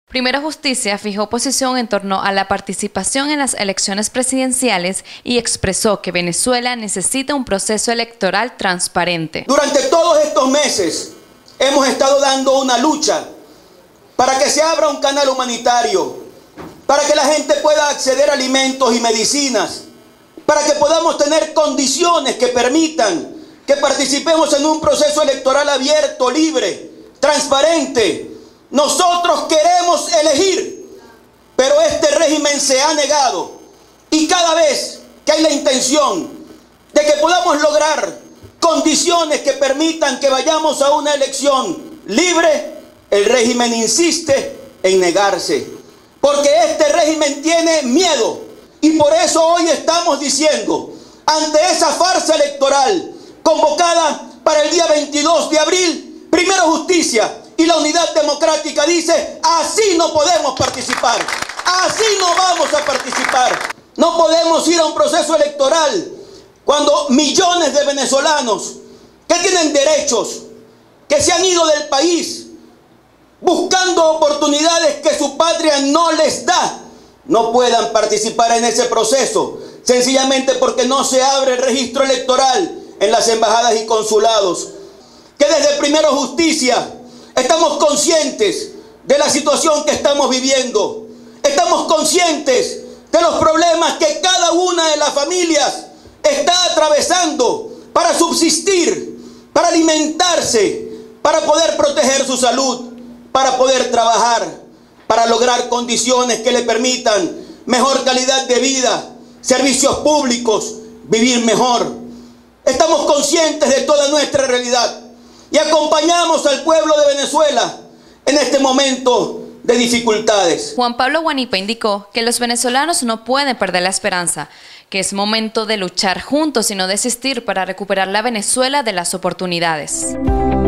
Primero Justicia fijó posición en torno a la participación en las elecciones presidenciales y expresó que Venezuela necesita un proceso electoral transparente. Durante todos estos meses hemos estado dando una lucha para que se abra un canal humanitario, para que la gente pueda acceder a alimentos y medicinas, para que podamos tener condiciones que permitan que participemos en un proceso electoral abierto, libre, transparente. Nosotros queremos elegir, pero este régimen se ha negado. Y cada vez que hay la intención de que podamos lograr condiciones que permitan que vayamos a una elección libre, el régimen insiste en negarse. Porque este régimen tiene miedo. Y por eso hoy estamos diciendo, ante esa farsa electoral convocada para el día 22 de abril, Primero Justicia y la Unidad Democrática dice, así no podemos participar, así no vamos a participar. No podemos ir a un proceso electoral cuando millones de venezolanos que tienen derechos, que se han ido del país buscando oportunidades que su patria no les da, no puedan participar en ese proceso, sencillamente porque no se abre el registro electoral en las embajadas y consulados. Que desde Primero Justicia estamos conscientes de la situación que estamos viviendo. Estamos conscientes de los problemas que cada una de las familias está atravesando para subsistir, para alimentarse, para poder proteger su salud, para poder trabajar, para lograr condiciones que le permitan mejor calidad de vida, servicios públicos, vivir mejor. Estamos conscientes de toda nuestra realidad y acompañamos al pueblo de Venezuela en este momento de dificultades. Juan Pablo Guanipa indicó que los venezolanos no pueden perder la esperanza, que es momento de luchar juntos y no desistir para recuperar la Venezuela de las oportunidades.